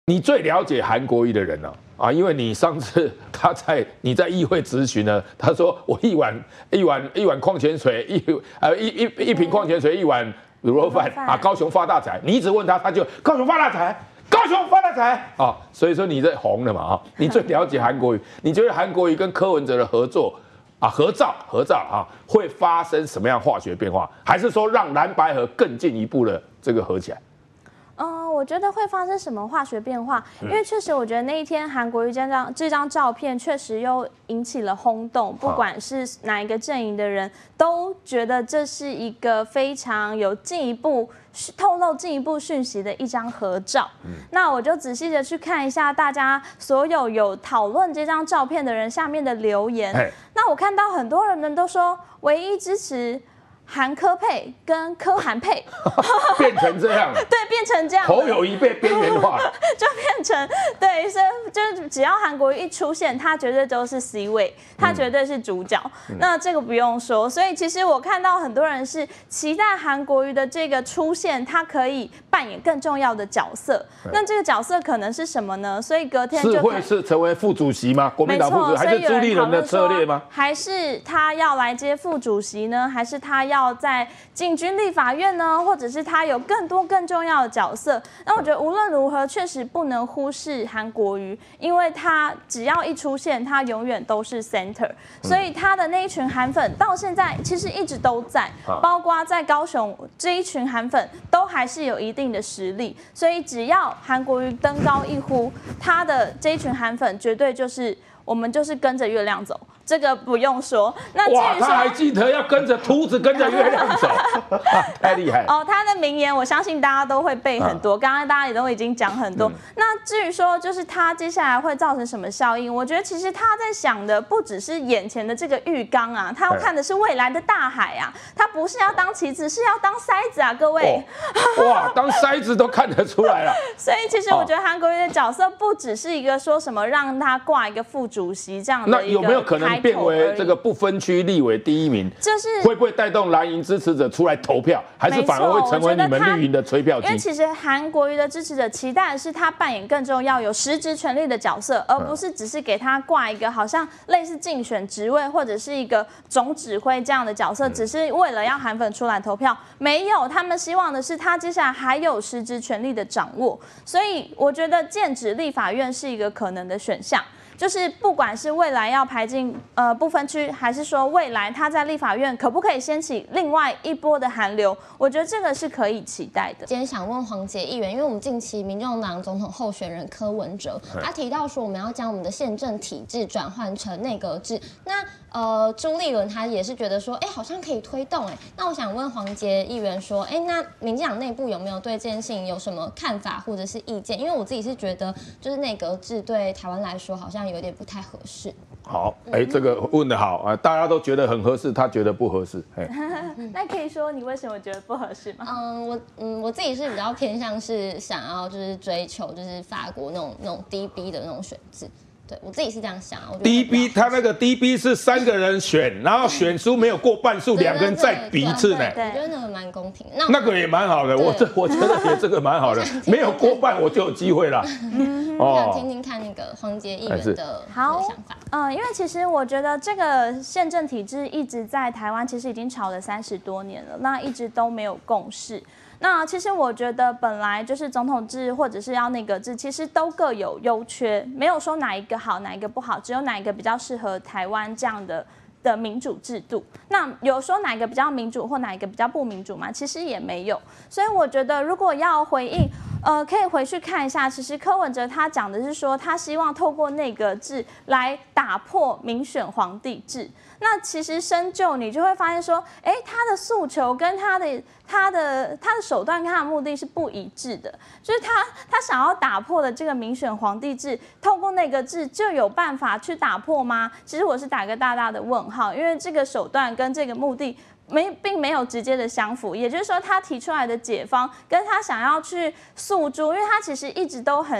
你最了解韩国瑜的人了啊，因为你上次你在议会质询呢，他说我一碗矿泉水，一瓶矿泉水，一碗卤肉饭啊，高雄发大财。你一直问他，他就高雄发大财，高雄发大财啊，所以说你这红了嘛啊，你最了解韩国瑜，你觉得韩国瑜跟柯文哲的合作啊，合照啊，会发生什么样化学变化？还是说让蓝白合更进一步的这个合起来？ 我觉得会发生什么化学变化？因为确实，我觉得那一天韩国瑜这张照片确实又引起了轰动，不管是哪一个阵营的人都觉得这是一个非常有透露进一步讯息的一张合照。那我就仔细的去看一下大家所有讨论这张照片的人下面的留言。那我看到很多人们都说，唯一支持韩柯配跟柯韩配变成这样， 对，变成这样， 侯友宜被边缘化， 就变成对，所以就只要韩国瑜一出现，他绝对都是 C 位，他绝对是主角。那这个不用说，所以其实我看到很多人是期待韩国瑜的这个出现，他可以扮演更重要的角色。那这个角色可能是什么呢？所以隔天就会是成为副主席吗？国民党副主席，还是朱立伦的策略吗？ 还是他要来接副主席呢？还是他要在进军立法院呢？或者是他有更重要的角色？那我觉得无论如何，确实不能忽视韩国瑜，因为他只要一出现，他永远都是 center。所以他的那一群韩粉到现在其实一直都在，包括在高雄这一群韩粉都还是有一定的实力。所以只要韩国瑜登高一呼，他的这一群韩粉绝对就是我们就是跟着月亮走。这个不用说。那哇，他还记得要跟着秃子跟着月亮走，太厉害哦！他的名言，我相信大家都会背很多。刚刚大家也都已经讲很多。那至于说，就是他接下来会造成什么效应，我觉得其实他在想的不只是眼前的这个浴缸啊，他要看的是未来的大海啊。他不是要当棋子，是要当筛子啊，各位。 哇，当筛子都看得出来了。 所以其实我觉得韩国瑜的角色不只是一个说什么让他挂一个副主席这样的一个， 那有没有可能变为这个不分区立委第一名？就是会不会带动蓝营支持者出来投票，还是反而会成为你们绿营的催票机？ 因为其实韩国瑜的支持者期待的是他扮演更重要、有实质权力的角色，而不是只是给他挂一个好像类似竞选职位或者是一个总指挥这样的角色，只是为了要韩粉出来投票。没有，他们希望的是他接下来还有实质权力的掌握。所以我觉得建制立法院是一个可能的选项。就是不管是未来要排进不分区，还是说未来他在立法院可不可以掀起另外一波的韩流，我觉得这个是可以期待的。 今天想问黄捷议员，因为我们近期民众党总统候选人柯文哲，他提到说我们要将我们的宪政体制转换成内阁制，那朱立伦他也是觉得说，好像可以推动，那我想问黄捷议员说，那民进党内部有没有对这件事情有什么看法或者是意见？因为我自己是觉得，就是内阁制对台湾来说好像有点不太合适。 好，这个问得好啊，大家都觉得很合适，他觉得不合适。 那可以说你为什么觉得不合适吗？ 我自己是比较偏向是想要就是追求就是法国那种DB 的那种选制。对我自己是这样想 ，DB 他那个 DB 是3个人选，然后选出没有过半数，2个人再比一次呢。 我觉得那个蛮公平， 那个也蛮好的，我觉得也这个蛮好的，没有过半我就有机会了。 我想听听看那个黄捷议员的想法。 因为其实我觉得这个宪政体制一直在台湾，其实已经吵了30多年了，那一直都没有共识。那其实我觉得本来就是总统制或者是要内阁制，其实都各有优缺，没有说哪一个好哪一个不好，只有哪一个比较适合台湾这样的民主制度。那有说哪一个比较民主或哪一个比较不民主吗？其实也没有。所以我觉得如果要回应，可以回去看一下，其实柯文哲他讲的是说，他希望透过内阁制来打破民选皇帝制。那其实深究你就会发现说，他的诉求跟他的手段跟他的目的是不一致的。就是他想要打破的这个民选皇帝制，透过内阁制就有办法去打破吗？其实我是打个大大的问号，因为这个手段跟这个目的并没有直接的相符，也就是说，他提出来的解方跟他想要去诉诸，因为他其实一直都很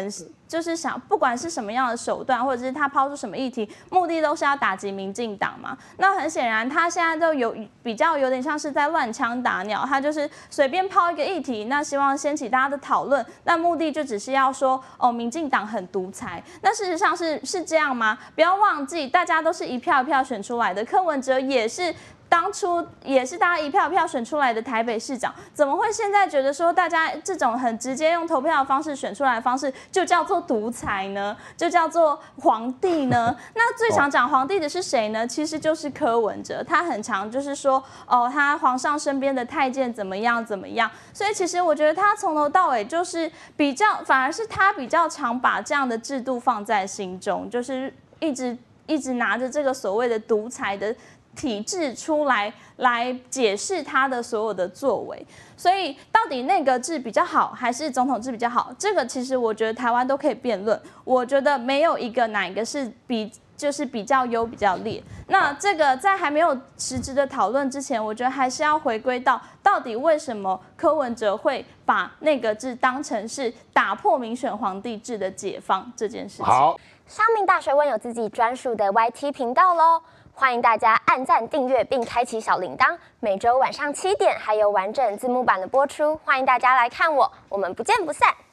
就是想，不管是什么样的手段，或者是他抛出什么议题，目的都是要打击民进党嘛。那很显然，他现在都比较有点像是在乱枪打鸟，他就是随便抛一个议题，那希望掀起大家的讨论，那目的就只是要说哦，民进党很独裁。那事实上是这样吗？不要忘记，大家都是一票一票选出来的，柯文哲也是。当初也是大家一票一票选出来的台北市长，怎么会现在觉得说大家这种很直接用投票的方式选出来的方式就叫做独裁呢？就叫做皇帝呢？那最常讲皇帝的是谁呢？其实就是柯文哲，他很常就是说哦，他皇上身边的太监怎么样怎么样。所以其实我觉得他从头到尾就是反而是他比较常把这样的制度放在心中，就是一直拿着这个所谓的独裁的体制出来解释他的所有的作为，所以到底内阁制比较好还是总统制比较好？这个其实我觉得台湾都可以辩论。我觉得没有一个哪一个是就是比较优比较劣。那这个在还没有实质的讨论之前，我觉得还是要回归到底为什么柯文哲会把内阁制当成是打破民选皇帝制的解放这件事情。 好， 商民大学问有自己专属的 YT 频道喽。欢迎大家按赞、订阅并开启小铃铛，每周晚上7点还有完整字幕版的播出，欢迎大家来看我们不见不散。